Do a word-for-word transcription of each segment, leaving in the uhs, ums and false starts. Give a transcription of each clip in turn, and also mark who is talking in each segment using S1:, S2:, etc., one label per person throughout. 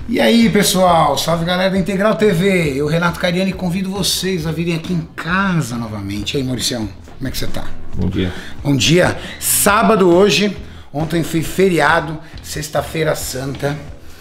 S1: E aí pessoal, salve galera da Integral T V, eu Renato Cariani convido vocês a virem aqui em casa novamente. E aí Mauricião, como é que você tá?
S2: Bom dia.
S1: Bom dia, sábado hoje, ontem foi feriado, sexta-feira santa.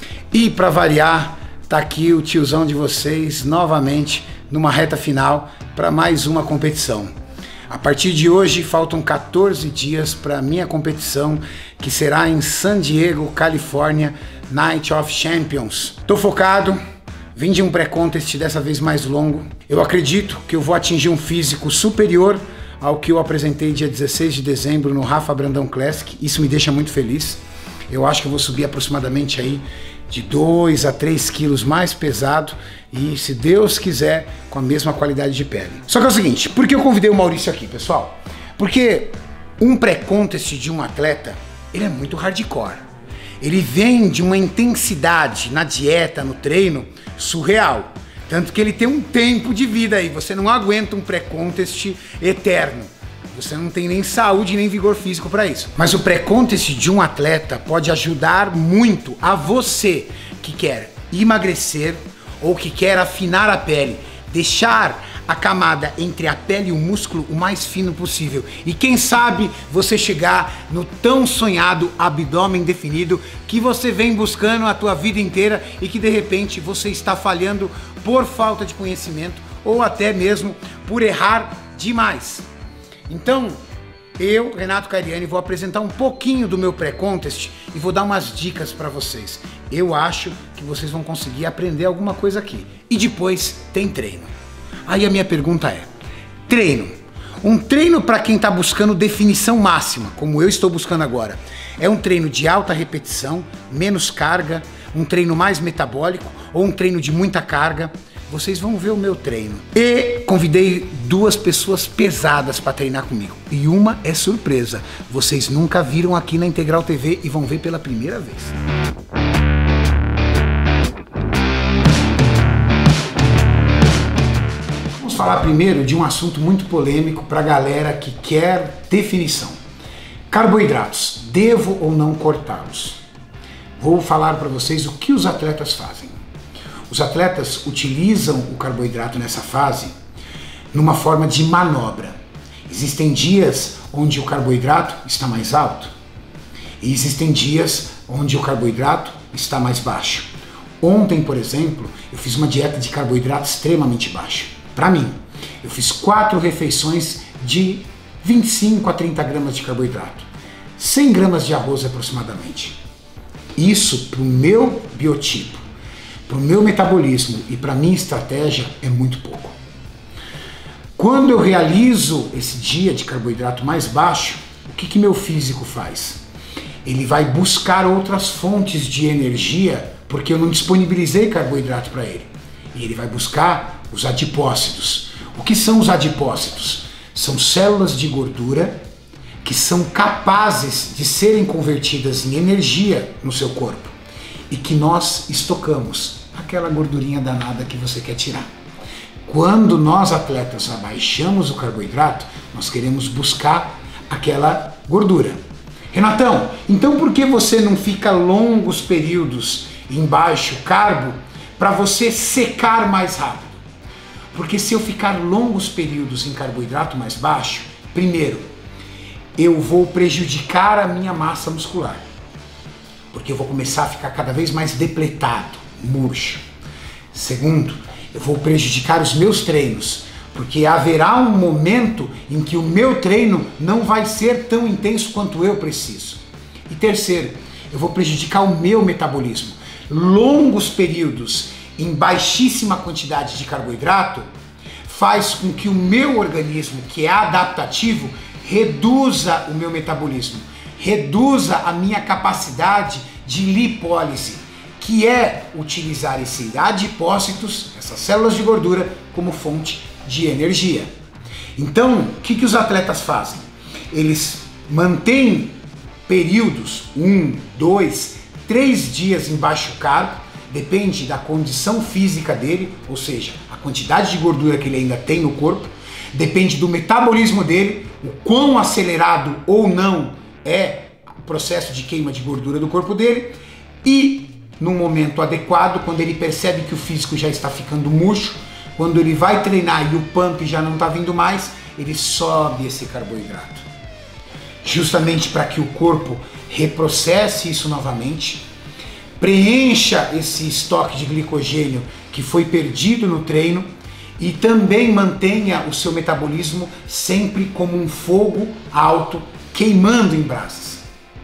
S1: E pra variar, tá aqui o tiozão de vocês novamente numa reta final para mais uma competição. A partir de hoje faltam quatorze dias para minha competição, que será em San Diego, Califórnia, Night of Champions. Tô focado, vim de um pré-contest dessa vez mais longo. Eu acredito que eu vou atingir um físico superior ao que eu apresentei dia dezesseis de dezembro no Rafa Brandão Classic. Isso me deixa muito feliz. Eu acho que eu vou subir aproximadamente aí de dois a três quilos mais pesado e, se Deus quiser, com a mesma qualidade de pele. Só que é o seguinte, por que eu convidei o Maurício aqui, pessoal? Porque um pré-contest de um atleta, ele é muito hardcore. Ele vem de uma intensidade na dieta, no treino, surreal. Tanto que ele tem um tempo de vida aí, você não aguenta um pré-contest eterno. Você não tem nem saúde nem vigor físico para isso. Mas o pré-contest de um atleta pode ajudar muito a você que quer emagrecer ou que quer afinar a pele, deixar a camada entre a pele e o músculo o mais fino possível. E quem sabe você chegar no tão sonhado abdômen definido que você vem buscando a tua vida inteira e que de repente você está falhando por falta de conhecimento ou até mesmo por errar demais. Então, eu, Renato Cariani, vou apresentar um pouquinho do meu pré-contest e vou dar umas dicas para vocês. Eu acho que vocês vão conseguir aprender alguma coisa aqui. E depois tem treino. Aí a minha pergunta é, treino. Um treino para quem está buscando definição máxima, como eu estou buscando agora. É um treino de alta repetição, menos carga, um treino mais metabólico ou um treino de muita carga. Vocês vão ver o meu treino. E convidei duas pessoas pesadas para treinar comigo. E uma é surpresa. Vocês nunca viram aqui na Integral T V e vão ver pela primeira vez. Vamos falar primeiro de um assunto muito polêmico para a galera que quer definição. Carboidratos. Devo ou não cortá-los? Vou falar para vocês o que os atletas fazem. Os atletas utilizam o carboidrato nessa fase numa forma de manobra. Existem dias onde o carboidrato está mais alto e existem dias onde o carboidrato está mais baixo. Ontem, por exemplo, eu fiz uma dieta de carboidrato extremamente baixa. Para mim, eu fiz quatro refeições de vinte e cinco a trinta gramas de carboidrato, cem gramas de arroz aproximadamente. Isso para o meu biotipo, para o meu metabolismo e para a minha estratégia é muito pouco. Quando eu realizo esse dia de carboidrato mais baixo, o que que meu físico faz? Ele vai buscar outras fontes de energia porque eu não disponibilizei carboidrato para ele. E ele vai buscar os adipócitos. O que são os adipócitos? São células de gordura que são capazes de serem convertidas em energia no seu corpo e que nós estocamos. Aquela gordurinha danada que você quer tirar. Quando nós atletas abaixamos o carboidrato, nós queremos buscar aquela gordura. Renatão, então por que você não fica longos períodos em baixo carbo para você secar mais rápido? Porque se eu ficar longos períodos em carboidrato mais baixo, primeiro, eu vou prejudicar a minha massa muscular. Porque eu vou começar a ficar cada vez mais depletado, murcho. Segundo, eu vou prejudicar os meus treinos, porque haverá um momento em que o meu treino não vai ser tão intenso quanto eu preciso. E terceiro, eu vou prejudicar o meu metabolismo. Longos períodos em baixíssima quantidade de carboidrato faz com que o meu organismo, que é adaptativo, reduza o meu metabolismo, reduza a minha capacidade de lipólise, que é utilizar esses adipócitos, essas células de gordura, como fonte de energia. Então, o que que os atletas fazem? Eles mantêm períodos, um, dois, três dias em baixo carbo, depende da condição física dele, ou seja, a quantidade de gordura que ele ainda tem no corpo, depende do metabolismo dele, o quão acelerado ou não é o processo de queima de gordura do corpo dele, e num momento adequado, quando ele percebe que o físico já está ficando murcho, quando ele vai treinar e o pump já não está vindo mais, ele sobe esse carboidrato. Justamente para que o corpo reprocesse isso novamente, preencha esse estoque de glicogênio que foi perdido no treino e também mantenha o seu metabolismo sempre como um fogo alto, queimando em brasas.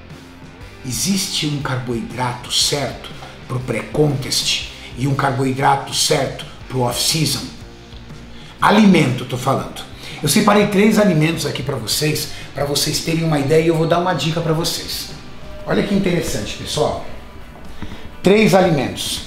S1: Existe um carboidrato certo para o pré-contest e um carboidrato certo para o off-season. Alimento, estou falando. Eu separei três alimentos aqui para vocês, para vocês terem uma ideia, e eu vou dar uma dica para vocês. Olha que interessante, pessoal. Três alimentos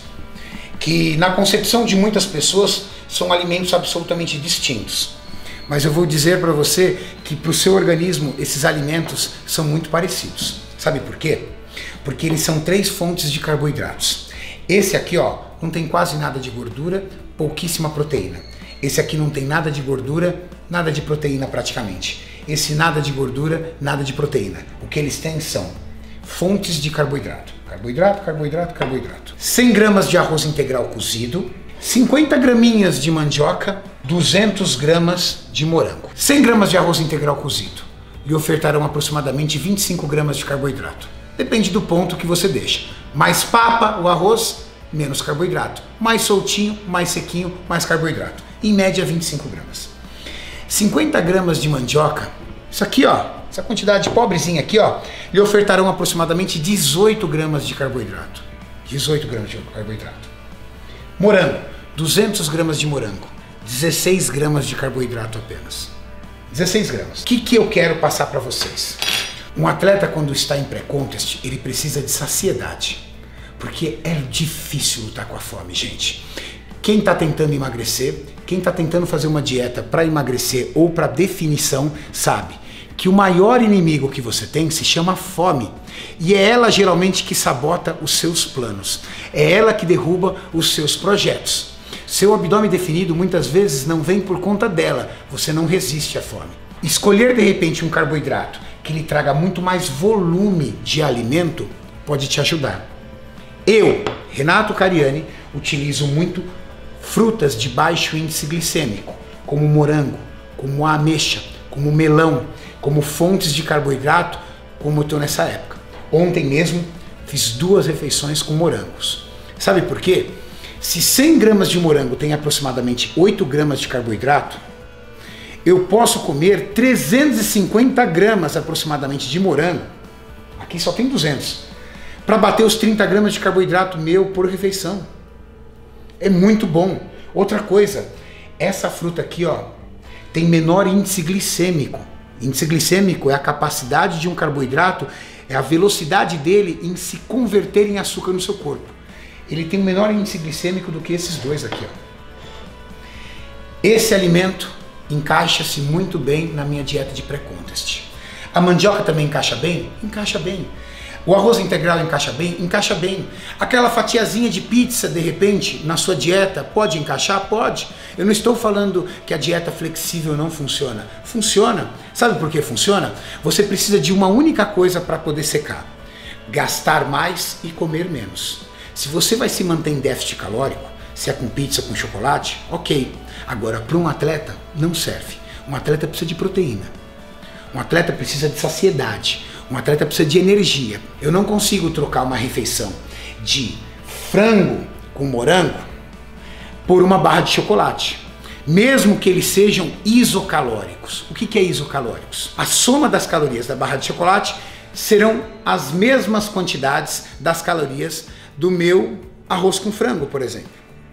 S1: que, na concepção de muitas pessoas, são alimentos absolutamente distintos. Mas eu vou dizer para você que para o seu organismo esses alimentos são muito parecidos. Sabe por quê? Porque eles são três fontes de carboidratos. Esse aqui, ó, não tem quase nada de gordura, pouquíssima proteína. Esse aqui não tem nada de gordura, nada de proteína praticamente. Esse nada de gordura, nada de proteína. O que eles têm são fontes de carboidrato. Carboidrato, carboidrato, carboidrato. cem gramas de arroz integral cozido, cinquenta graminhas de mandioca, duzentas gramas de morango. cem gramas de arroz integral cozido lhe ofertarão aproximadamente vinte e cinco gramas de carboidrato. Depende do ponto que você deixa. Mais papa o arroz, menos carboidrato. Mais soltinho, mais sequinho, mais carboidrato. Em média, vinte e cinco gramas. cinquenta gramas de mandioca, isso aqui, ó, essa quantidade pobrezinha aqui, ó, lhe ofertarão aproximadamente dezoito gramas de carboidrato. dezoito gramas de carboidrato. Morango, duzentas gramas de morango. dezesseis gramas de carboidrato apenas. dezesseis gramas. O que, que eu quero passar para vocês? Um atleta, quando está em pré-contest, ele precisa de saciedade. Porque é difícil lutar com a fome, gente. Quem está tentando emagrecer, quem está tentando fazer uma dieta para emagrecer ou para definição, sabe que o maior inimigo que você tem se chama fome. E é ela geralmente que sabota os seus planos. É ela que derruba os seus projetos. Seu abdômen definido muitas vezes não vem por conta dela. Você não resiste à fome. Escolher de repente um carboidrato que lhe traga muito mais volume de alimento pode te ajudar. Eu, Renato Cariani, utilizo muito frutas de baixo índice glicêmico, como morango, como a ameixa, como melão, como fontes de carboidrato, como eu estou nessa época. Ontem mesmo fiz duas refeições com morangos. Sabe por quê? Se cem gramas de morango tem aproximadamente oito gramas de carboidrato, eu posso comer trezentas e cinquenta gramas aproximadamente de morango. Aqui só tem duzentos. Para bater os trinta gramas de carboidrato meu por refeição. É muito bom. Outra coisa, essa fruta aqui, ó, tem menor índice glicêmico. Índice glicêmico é a capacidade de um carboidrato, é a velocidade dele em se converter em açúcar no seu corpo. Ele tem um menor índice glicêmico do que esses dois aqui, ó. Esse alimento encaixa-se muito bem na minha dieta de pré-contest. A mandioca também encaixa bem? Encaixa bem. O arroz integral encaixa bem? Encaixa bem. Aquela fatiazinha de pizza, de repente, na sua dieta, pode encaixar? Pode. Eu não estou falando que a dieta flexível não funciona. Funciona. Sabe por que funciona? Você precisa de uma única coisa para poder secar. Gastar mais e comer menos. Se você vai se manter em déficit calórico, se é com pizza, com chocolate, ok. Agora, para um atleta, não serve. Um atleta precisa de proteína. Um atleta precisa de saciedade. Um atleta precisa de energia. Eu não consigo trocar uma refeição de frango com morango por uma barra de chocolate. Mesmo que eles sejam isocalóricos. O que é isocalóricos? A soma das calorias da barra de chocolate serão as mesmas quantidades das calorias do meu arroz com frango, por exemplo.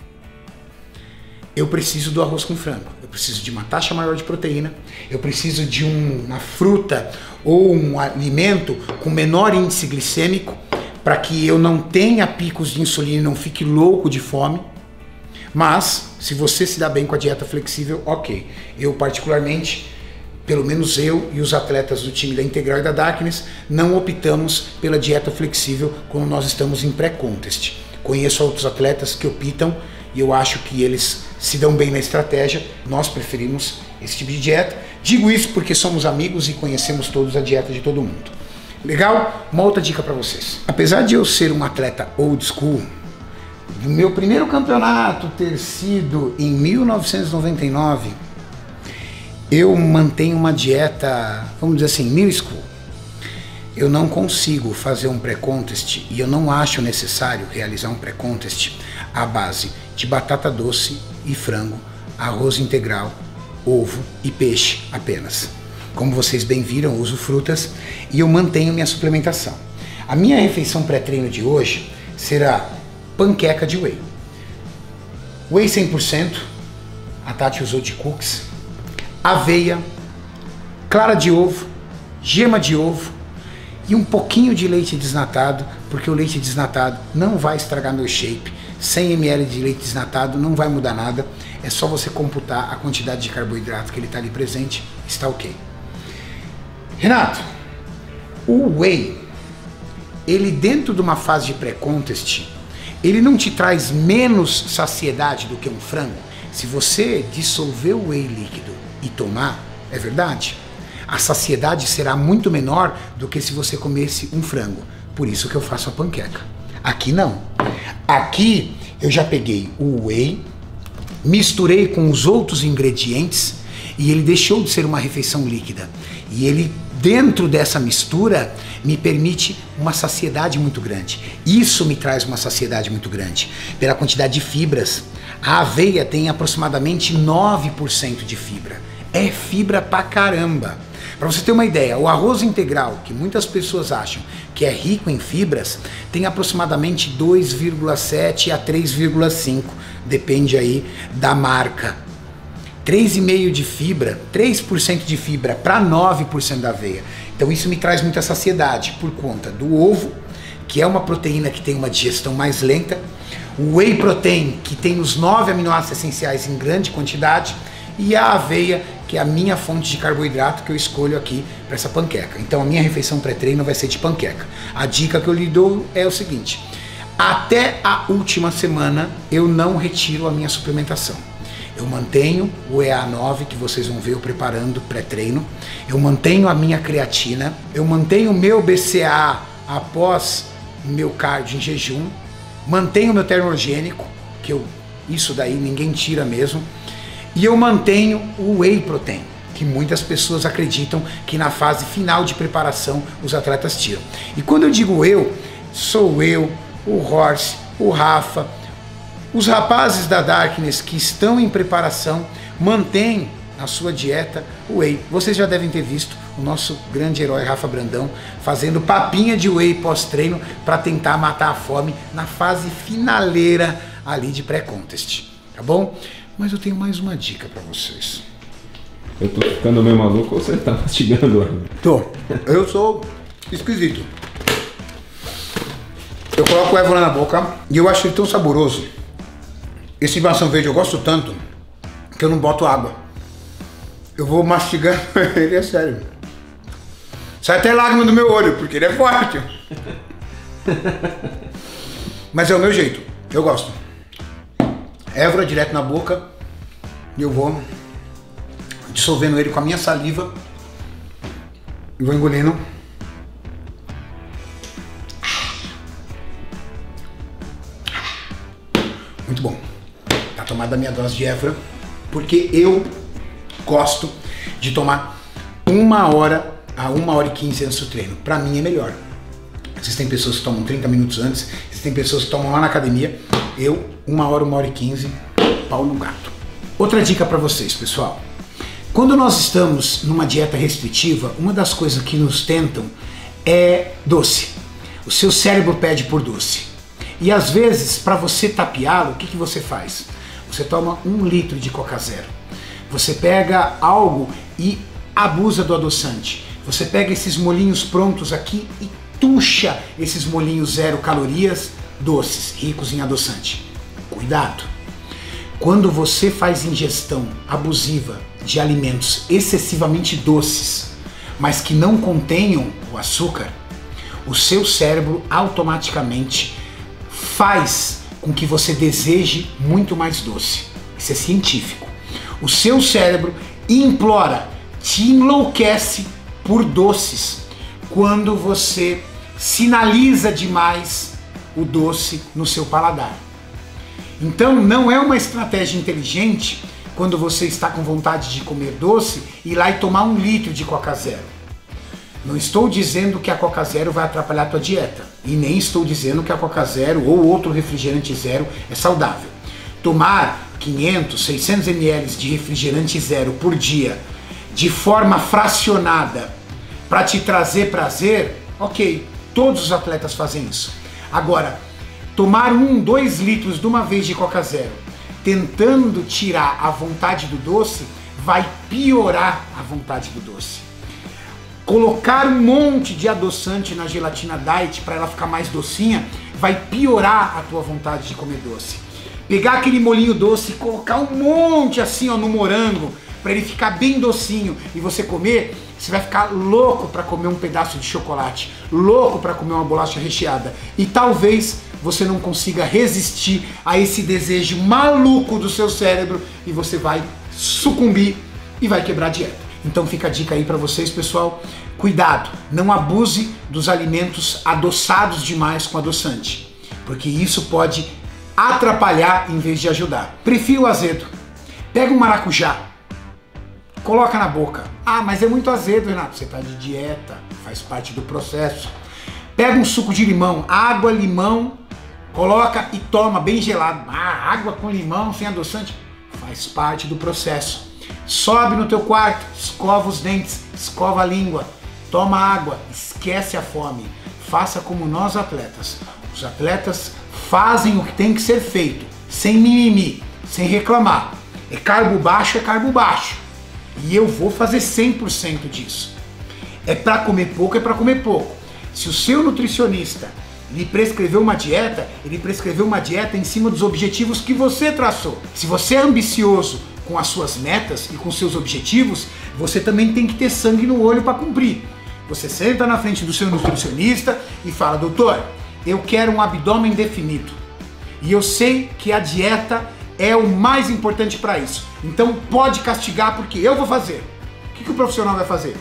S1: Eu preciso do arroz com frango, eu preciso de uma taxa maior de proteína, eu preciso de um, uma fruta ou um alimento com menor índice glicêmico para que eu não tenha picos de insulina e não fique louco de fome. Mas, se você se dá bem com a dieta flexível, ok. Eu particularmente, pelo menos eu e os atletas do time da Integral e da Darkness, não optamos pela dieta flexível quando nós estamos em pré-contest. Conheço outros atletas que optam e eu acho que eles se dão bem na estratégia. Nós preferimos esse tipo de dieta. Digo isso porque somos amigos e conhecemos todos a dieta de todo mundo. Legal? Uma outra dica para vocês. Apesar de eu ser um atleta old school, meu primeiro campeonato ter sido em mil novecentos e noventa e nove, eu mantenho uma dieta, vamos dizer assim, new school. Eu não consigo fazer um pré-contest e eu não acho necessário realizar um pré-contest à base de batata doce e frango, arroz integral, ovo e peixe apenas. Como vocês bem viram, eu uso frutas e eu mantenho minha suplementação. A minha refeição pré-treino de hoje será panqueca de whey. Whey cem por cento, a Tati usou de cookies, aveia, clara de ovo, gema de ovo e um pouquinho de leite desnatado, porque o leite desnatado não vai estragar meu shape. cem mililitros de leite desnatado não vai mudar nada, é só você computar a quantidade de carboidrato que ele está ali presente, está ok. Renato, o whey, ele dentro de uma fase de pré-contest, ele não te traz menos saciedade do que um frango? Se você dissolver o whey líquido e tomar, é verdade, a saciedade será muito menor do que se você comesse um frango. Por isso que eu faço a panqueca. Aqui não. Aqui eu já peguei o whey, misturei com os outros ingredientes e ele deixou de ser uma refeição líquida. E ele, dentro dessa mistura, me permite uma saciedade muito grande. Isso me traz uma saciedade muito grande. Pela quantidade de fibras. A aveia tem aproximadamente nove por cento de fibra. É fibra pra caramba. Para você ter uma ideia, o arroz integral, que muitas pessoas acham que é rico em fibras, tem aproximadamente dois vírgula sete a três vírgula cinco, depende aí da marca. três vírgula cinco por cento de fibra, três por cento de fibra para nove por cento da aveia. Então isso me traz muita saciedade por conta do ovo, que é uma proteína que tem uma digestão mais lenta, o whey protein, que tem os nove aminoácidos essenciais em grande quantidade, e a aveia, que é a minha fonte de carboidrato que eu escolho aqui para essa panqueca. Então a minha refeição pré-treino vai ser de panqueca. A dica que eu lhe dou é o seguinte: até a última semana eu não retiro a minha suplementação. Eu mantenho o E A nove, que vocês vão ver eu preparando pré-treino. Eu mantenho a minha creatina. Eu mantenho o meu B C A A após o meu cardio em jejum. Mantenho o meu termogênico, que eu, isso daí ninguém tira mesmo. E eu mantenho o whey protein, que muitas pessoas acreditam que na fase final de preparação os atletas tiram. E quando eu digo eu, sou eu, o Horst, o Rafa, os rapazes da Darkness que estão em preparação, mantêm na sua dieta o whey. Vocês já devem ter visto o nosso grande herói Rafa Brandão fazendo papinha de whey pós-treino para tentar matar a fome na fase finaleira ali de pré-contest, tá bom? Mas eu tenho mais uma dica para vocês.
S2: Eu tô ficando meio maluco ou você tá mastigando ainda?
S1: Tô. Eu sou esquisito. Eu coloco o Évora na boca e eu acho ele tão saboroso. Esse maçã verde eu gosto tanto que eu não boto água. Eu vou mastigando ele, é sério. Sai até lágrima do meu olho, porque ele é forte. Mas é o meu jeito. Eu gosto. Évora direto na boca e eu vou dissolvendo ele com a minha saliva e vou engolindo. Muito bom. Tá tomada a minha dose de Évora, porque eu gosto de tomar uma hora a uma hora e quinze antes do treino. Pra mim é melhor. Existem pessoas que tomam trinta minutos antes, existem pessoas que tomam lá na academia. Eu, uma hora, uma hora e quinze, pau no gato. Outra dica para vocês, pessoal. Quando nós estamos numa dieta restritiva, uma das coisas que nos tentam é doce. O seu cérebro pede por doce. E às vezes, para você tapeá-lo, o que, que você faz? Você toma um litro de Coca Zero. Você pega algo e abusa do adoçante. Você pega esses molinhos prontos aqui e tucha esses molinhos zero calorias doces, ricos em adoçante. Cuidado! Quando você faz ingestão abusiva de alimentos excessivamente doces, mas que não contenham o açúcar, o seu cérebro automaticamente faz com que você deseje muito mais doce. Isso é científico. O seu cérebro implora, te enlouquece por doces, quando você sinaliza demais o doce no seu paladar. Então não é uma estratégia inteligente quando você está com vontade de comer doce ir lá e tomar um litro de Coca Zero. Não estou dizendo que a Coca Zero vai atrapalhar a tua dieta e nem estou dizendo que a Coca Zero ou outro refrigerante zero é saudável. Tomar quinhentos, seiscentos mililitros de refrigerante zero por dia de forma fracionada para te trazer prazer, ok, todos os atletas fazem isso. Agora, tomar um, dois litros de uma vez de Coca Zero, tentando tirar a vontade do doce, vai piorar a vontade do doce. Colocar um monte de adoçante na gelatina diet para ela ficar mais docinha, vai piorar a tua vontade de comer doce. Pegar aquele molinho doce e colocar um monte assim ó, no morango, para ele ficar bem docinho e você comer, você vai ficar louco para comer um pedaço de chocolate, louco para comer uma bolacha recheada. E talvez você não consiga resistir a esse desejo maluco do seu cérebro e você vai sucumbir e vai quebrar a dieta. Então fica a dica aí para vocês, pessoal. Cuidado, não abuse dos alimentos adoçados demais com adoçante, porque isso pode atrapalhar em vez de ajudar. Prefiro o azedo. Pega um maracujá, coloca na boca. Ah, mas é muito azedo, Renato. Você está de dieta, faz parte do processo. Pega um suco de limão, água, limão, coloca e toma bem gelado. Ah, água com limão sem adoçante, faz parte do processo. Sobe no teu quarto, escova os dentes, escova a língua, toma água, esquece a fome. Faça como nós atletas. Os atletas fazem o que tem que ser feito, sem mimimi, sem reclamar. É carbo baixo, é carbo baixo. E eu vou fazer cem por cento disso. É para comer pouco, é para comer pouco. Se o seu nutricionista lhe prescreveu uma dieta, ele prescreveu uma dieta em cima dos objetivos que você traçou. Se você é ambicioso com as suas metas e com seus objetivos, você também tem que ter sangue no olho para cumprir. Você senta na frente do seu nutricionista e fala: doutor, eu quero um abdômen definido. E eu sei que a dieta é o mais importante para isso. Então pode castigar porque eu vou fazer. O que, que o profissional vai fazer?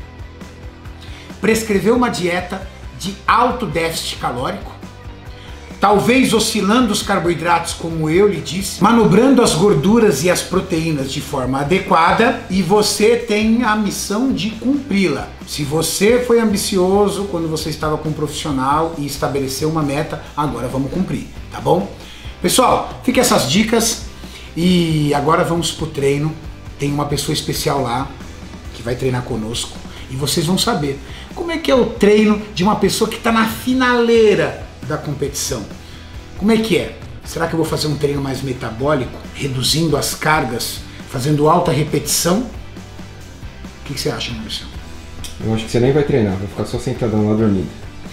S1: Prescrever uma dieta de alto déficit calórico, talvez oscilando os carboidratos, como eu lhe disse, manobrando as gorduras e as proteínas de forma adequada, e você tem a missão de cumpri-la. Se você foi ambicioso quando você estava com um profissional e estabeleceu uma meta, agora vamos cumprir, tá bom? Pessoal, fiquem essas dicas e agora vamos pro treino. Tem uma pessoa especial lá que vai treinar conosco e vocês vão saber como é que é o treino de uma pessoa que está na finaleira da competição. Como é que é? Será que eu vou fazer um treino mais metabólico, reduzindo as cargas, fazendo alta repetição? O que, que você acha, Maurício?
S2: Eu acho que você nem vai treinar, vai ficar só sentadão lá dormindo.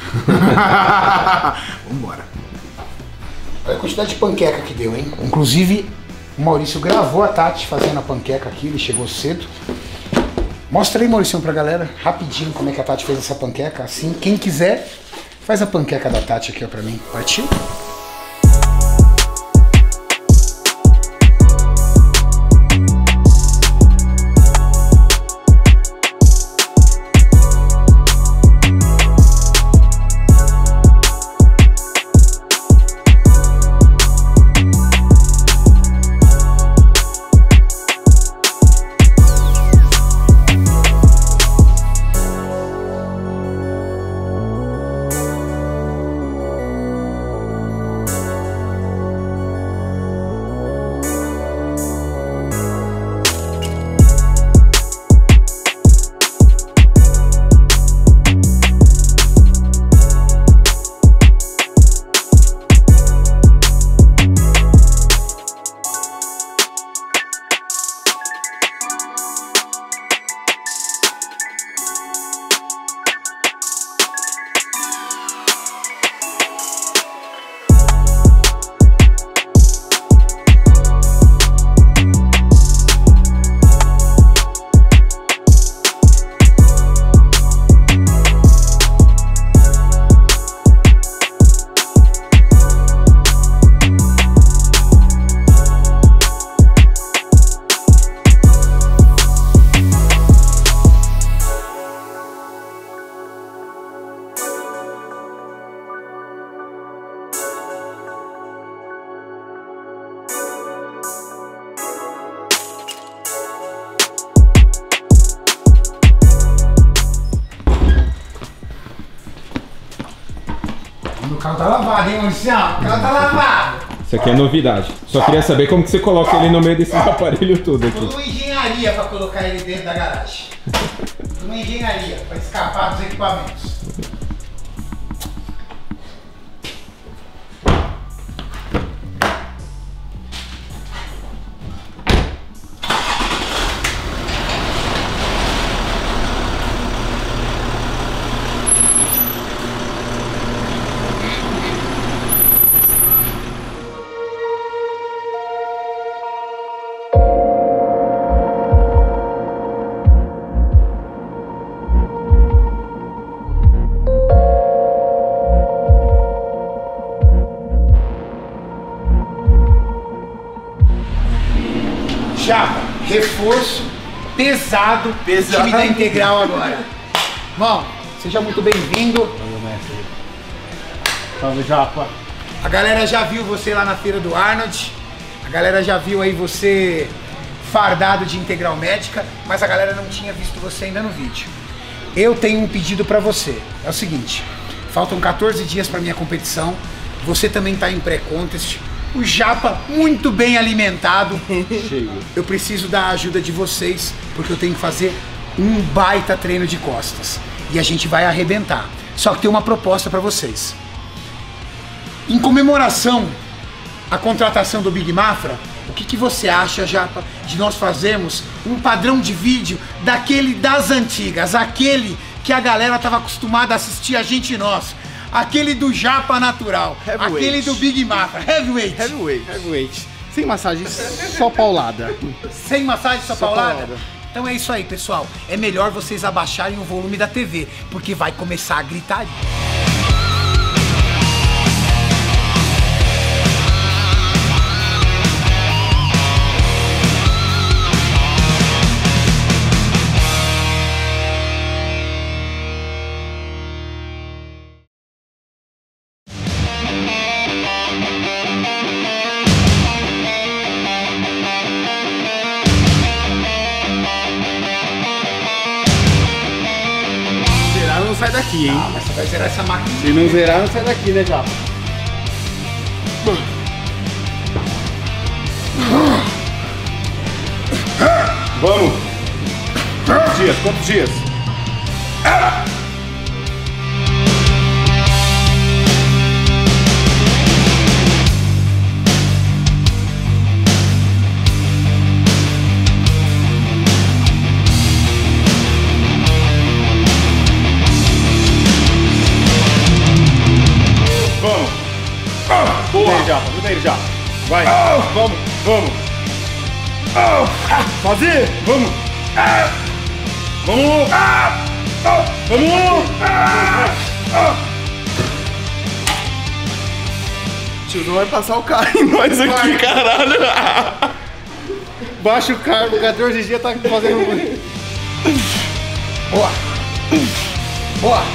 S1: Vambora. Olha a quantidade de panqueca que deu, hein? Inclusive, o Maurício gravou a Tati fazendo a panqueca aqui, ele chegou cedo. Mostra aí, Maurício, pra galera, rapidinho, como é que a Tati fez essa panqueca. Assim, quem quiser, faz a panqueca da Tati aqui, ó, pra mim. Partiu? carro tá lavado, hein, Maurício? O carro tá lavado.
S2: Isso aqui é novidade. Só queria saber como que você coloca ele no meio desses aparelhos tudo aqui.
S1: Tudo uma engenharia pra colocar ele dentro da garagem. Tudo uma engenharia pra escapar dos equipamentos. Japa, reforço pesado, pesado. Time da Integral agora. Bom, seja muito bem-vindo.
S3: Valeu, mestre. Salve, Japa.
S1: A galera já viu você lá na feira do Arnold. A galera já viu aí você fardado de Integral Médica, mas a galera não tinha visto você ainda no vídeo. Eu tenho um pedido pra você. É o seguinte, faltam quatorze dias pra minha competição. Você também tá em pré-contest. O Japa muito bem alimentado.
S3: Cheio.
S1: Eu preciso da ajuda de vocês, porque eu tenho que fazer um baita treino de costas. E a gente vai arrebentar. Só que tem uma proposta pra vocês. Em comemoração à contratação do Big Mafra, o que, que você acha, Japa, de nós fazermos um padrão de vídeo daquele das antigas, aquele que a galera tava acostumada a assistir a gente nós. Aquele do Japa natural, aquele do Big Mafra, heavyweight.
S3: Heavyweight. Heavyweight. Sem massagem, só paulada.
S1: Sem massagem, só,
S3: Só
S1: paulada?
S3: paulada.
S1: Então é isso aí, pessoal. É melhor vocês abaixarem o volume da T V, porque vai começar a gritaria.
S3: Não sai daqui, hein?
S1: Ah, mas você vai zerar essa máquina.
S3: Se não zerar, não sai daqui, né, Japa? Vamos! Quantos dias? Quantos dias? Vamos! Gruda ele já, gruda ele já. Vai! Vamos, vamos! Fazer! Vamos! Vamos! Vamos! Tio, vai passar o carro em nós aqui, vai. Caralho! Baixa o carro, quatorze dias tá fazendo...
S1: Boa! Boa!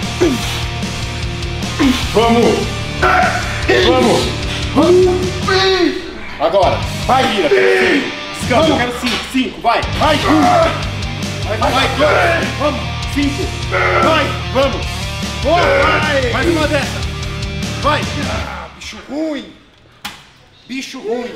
S3: Vamos! Vamos! Vamos! Agora! Vai, vira! Descansa, eu quero cinco, cinco, vai! Vai! Vai, vai, vai! Vamos! Cinco! Vai! Vamos! Boa! Vai! Mais uma dessa! Vai!
S1: Ah, bicho ruim! Bicho ruim!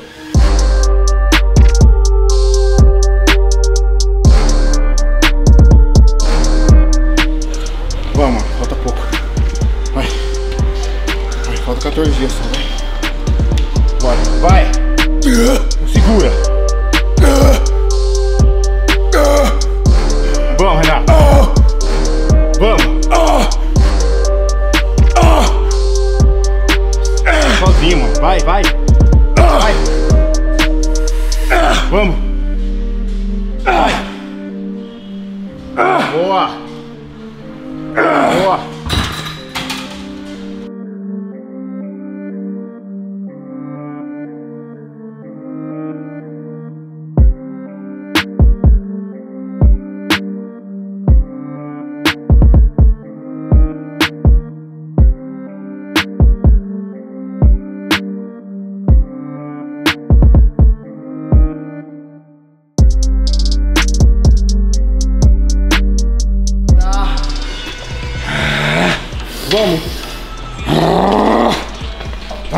S3: Vamos, falta pouco. Vai. Vai, falta quatorze dias só, vai. Bora, vai! Segura! Vamos, Renato! Vamos! Sozinho, mano. Vai, vai! Vai! Vamos! Vai! Boa! Boa!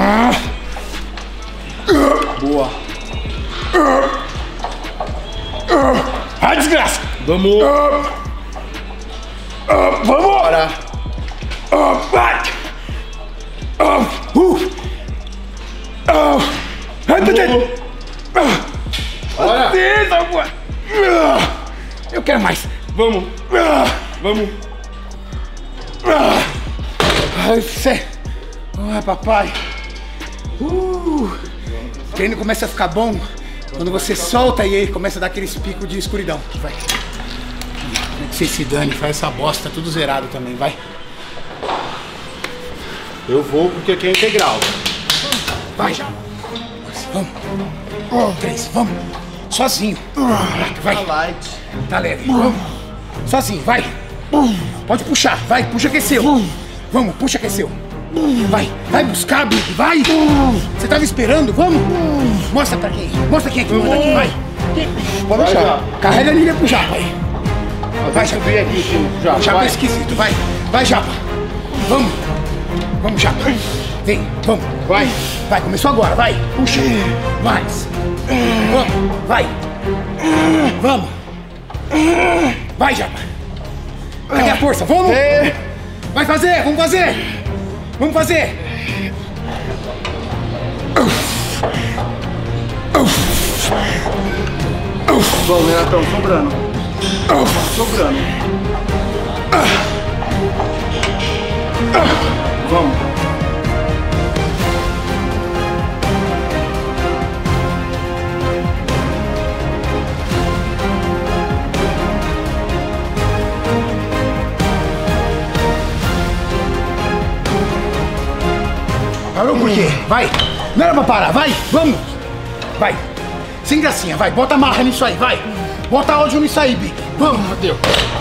S3: Boa. Ai, desgraça. Vamos. Vamos. Bora.
S1: Vai. Bora. Eu quero mais.
S3: Vamos. Vamos.
S1: Ai, você. Ai, papai. Uh, o treino começa a ficar bom quando você solta e ele começa a dar aqueles picos de escuridão. Vai. Que você se dane, faz essa bosta tudo zerado também, vai.
S3: Eu vou porque aqui é integral.
S1: Vai. Vamos. Um, três, vamos. Sozinho. Vai. Tá leve. Vamos. Sozinho, vai. Pode puxar, vai, puxa que é seu. Vamos, puxa que é seu. Vai, vai buscar, Big, vai! Você tava esperando? Vamos! Mostra pra quem? Mostra quem é que manda aqui, vai!
S3: Pode deixar.
S1: Carrega a linha pro Japa aí. Vai, Japa.
S3: Subir aqui, Japa.
S1: Japa é esquisito, vai! Vai, Japa! Vamos! Vamos, Japa! Vem, vamos!
S3: Vai!
S1: Vai, começou agora, vai! Puxa! Mais! Vamos! Vai! Vamos! Vai, Japa! Cadê a força? Vamos! Vai fazer! Vamos fazer! Vamos fazer!
S3: Vamos, Renatão, sobrando. Sobrando. Vamos.
S1: Parou por quê? Vai! Não era pra parar, vai! Vamos! Vai! Sem gracinha, vai! Bota marra nisso aí, vai! Bota ódio nisso aí, Big! Vamos, Matheus!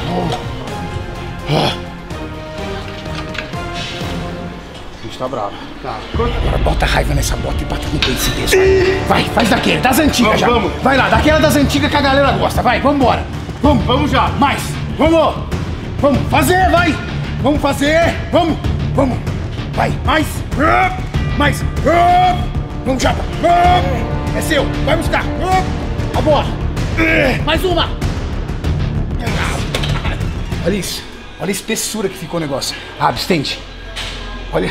S3: A gente tá bravo. Tá.
S1: Agora bota raiva nessa bota e bota no peito desse. Vai, faz daquele, das antigas
S3: vamos,
S1: já!
S3: Vamos.
S1: Vai lá, daquela das antigas que a galera gosta, vai, vamos embora! Vamos,
S3: vamos já!
S1: Mais! Vamos! Vamos fazer, vai! Vamos fazer! Vamos! Vamos! Vai, mais! Mais! Vamos, Japa! É seu! Vai buscar! A bola! Mais uma! Olha isso! Olha a espessura que ficou o negócio! Ah, abstente! Olha!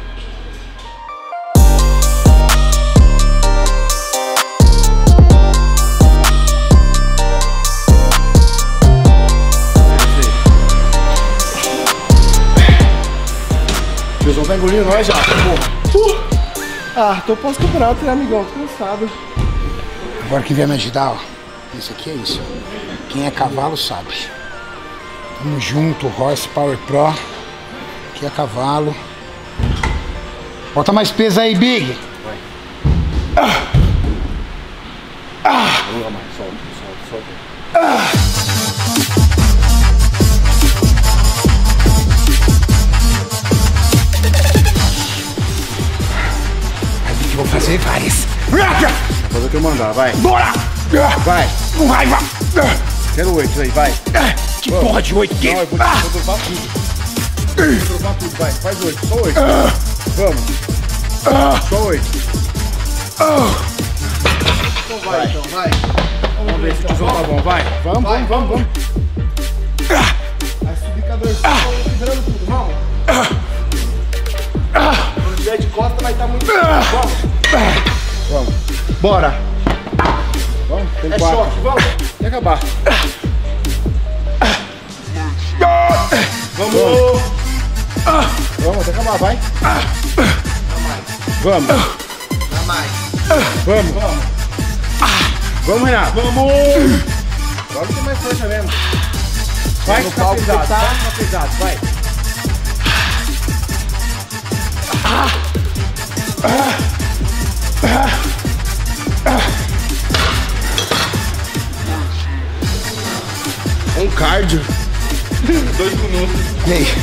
S3: Tiozão tá engolindo nós já, porra! Uh. Ah, tô pós-campeonato, né, amigão? Tô cansado.
S1: Agora quem vai me ajudar, ó. Isso aqui é isso. Quem é cavalo sabe. Tamo junto, Horse Power Pro. Aqui é cavalo. Bota mais peso aí, Big.
S3: Vai.
S1: Ah. Ah.
S3: Vamos lá, mais. Solta, solta, solta.
S1: Ah. Eu vou fazer várias.
S3: Faz o que eu mandar, vai.
S1: Bora!
S3: Vai.
S1: Com raiva.
S3: Quero oito aí, vai.
S1: Que Vamos. Porra de oito, que?
S3: Não, eu vou, ah. vou dropar tudo. Vou dropar tudo, vai. Faz oito, só oito. Ah. Vamos. Ah. Só oito.
S1: Ah.
S3: Então vai, vai, então vai. Vamos ver se o tijolo tá bom, vai. Vamos, vai, vamos, vamos, vamos.
S1: Ah.
S3: Vai subir cada dois, ah. Segurando tudo, vamos.
S1: Ah. Ah.
S3: Se tiver de costa vai estar muito... Ah. Vamos.
S1: Ah.
S3: Vamos. Bora. Vamos, tem é quatro. Choque, vamos. Tem que acabar. Vamos. Vamos. Ah. Vamos, tem que acabar, vai. Ah. Vamos. Dá mais. Vamos. Vamos. Ah. Vamos, Renato. Vamos. Agora tem mais força mesmo. Vai ficar pesado, tá? Vai ficar pesado, vai. Ah. Ah. Ah. Ah. Um cardio. Dois minutos.
S1: E aí?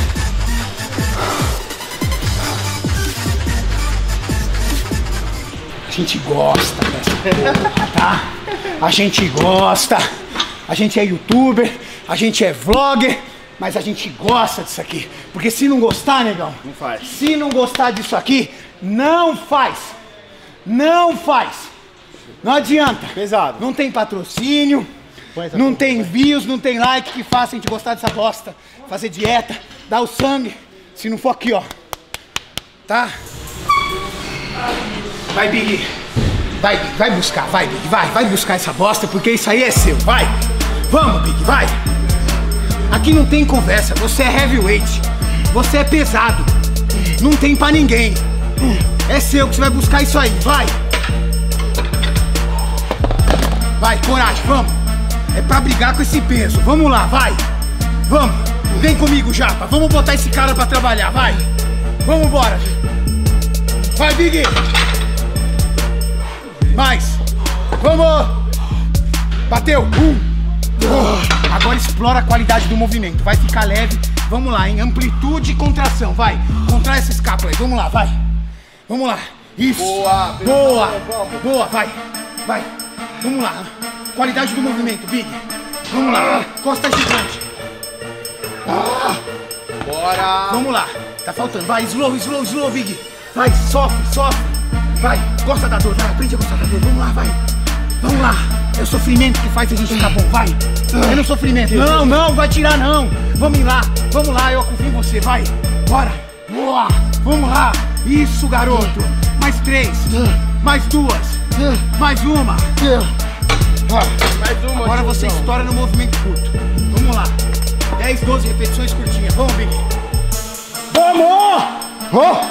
S1: A gente gosta dessa porra, tá? A gente gosta. A gente é youtuber, a gente é vlogger, mas a gente gosta disso aqui. Porque se não gostar, negão,
S3: não faz.
S1: Se não gostar disso aqui, Não faz. Não faz. Não adianta.
S3: Pesado.
S1: Não tem patrocínio. Não tem views, não tem like que faça a gente gostar dessa bosta. Fazer dieta, dar o sangue. Se não for aqui, ó. Tá? Vai, Big. Vai, Big. Vai buscar, vai, Big. Vai, vai buscar essa bosta, porque isso aí é seu. Vai. Vamos, Big, vai. Aqui não tem conversa. Você é heavyweight. Você é pesado. Não tem pra ninguém. É seu que você vai buscar isso aí. Vai. Vai, coragem, vamos. É pra brigar com esse peso. Vamos lá, vai. Vamos. Vem comigo, Japa. Vamos botar esse cara pra trabalhar, vai. Vamos embora. Vai, Big. Mais. Vamos. Bateu. Um. Um. Agora explora a qualidade do movimento. Vai ficar leve. Vamos lá, em amplitude e contração. Vai. Contrai essa escápula aí. Vamos lá, vai. Vamos lá. Isso. Boa. Boa. Boa, vai. Vai. Vamos lá. Qualidade do movimento, Big. Vamos lá. Costa gigante. Ah. Bora. Vamos lá. Tá faltando. Vai, slow, slow, slow, Big. Vai, sofre, sofre. Vai, gosta da dor. Vai, aprende a gostar da dor. Vamos lá, vai. Vamos lá. É o sofrimento que faz a gente ficar bom. Vai. É no sofrimento. Não, não, vai tirar não. Vamos lá. Vamos lá, eu confio em você. Vai. Bora. Boa. Vamos lá. Isso, garoto. Mais três. Mais duas. Mais uma. Mais uma. Agora você estoura no movimento curto. Vamos lá. dez, doze repetições curtinhas. Vamos, Big. Vamos! Oh!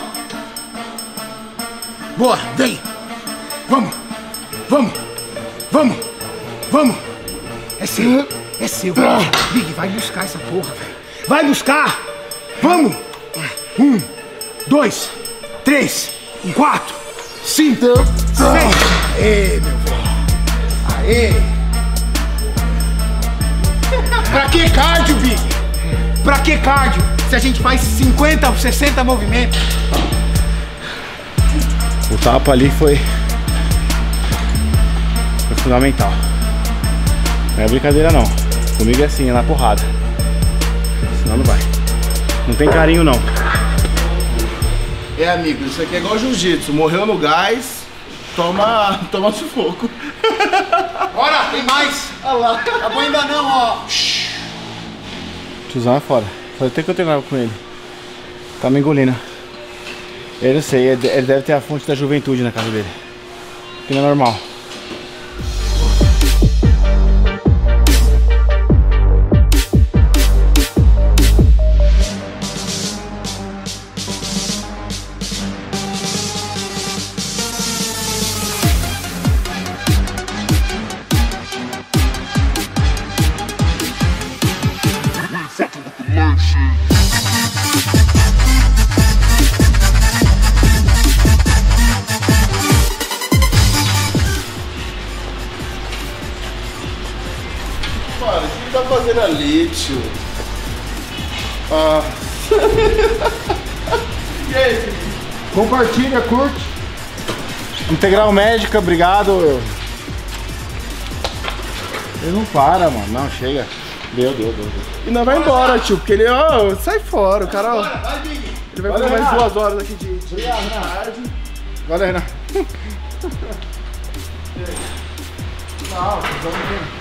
S1: Boa, vem. Vamos. Vamos. Vamos. Vamos. É seu. É seu. Big, vai buscar essa porra, velho. Vai buscar. Vamos. Um, dois, três, quatro, cinco, seis. Aê, meu velho. Aê. Pra que cardio, Big? Pra que cardio? Se a gente faz cinquenta, sessenta movimentos.
S3: O tapa ali foi, foi fundamental. Não é brincadeira não. Comigo é assim, é na porrada. Senão não vai. Não tem carinho não.
S4: É, amigo, isso aqui é igual jiu-jitsu. Morreu no gás, toma, toma sufoco.
S1: Bora, tem mais.
S4: Olha lá.
S1: Acabou ainda não, ó.
S3: Tiozão é fora. Só tem que eu treinava com ele. Tá me engolindo. Eu não sei, ele deve ter a fonte da juventude na casa dele. Que não é normal.
S4: Mano, o que tá fazendo ali, tio? Ah. E aí, filho?
S1: Compartilha, curte.
S3: Integral médica, obrigado. Ele não para, mano. Não, chega. Deu, deu, deu. deu.
S4: E não vai embora, tio, porque ele, ó, sai fora, o cara, ó. Ele vai ficar mais duas horas aqui de, de tarde.
S3: Valeu, Renan.
S1: Não, vamos ver.